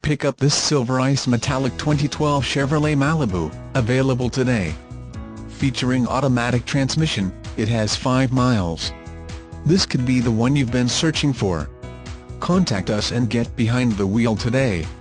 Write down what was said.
pick up this silver ice metallic 2012 Chevrolet Malibu, available today. Featuring automatic transmission, it has 5 miles. This could be the one you've been searching for. Contact us and get behind the wheel today.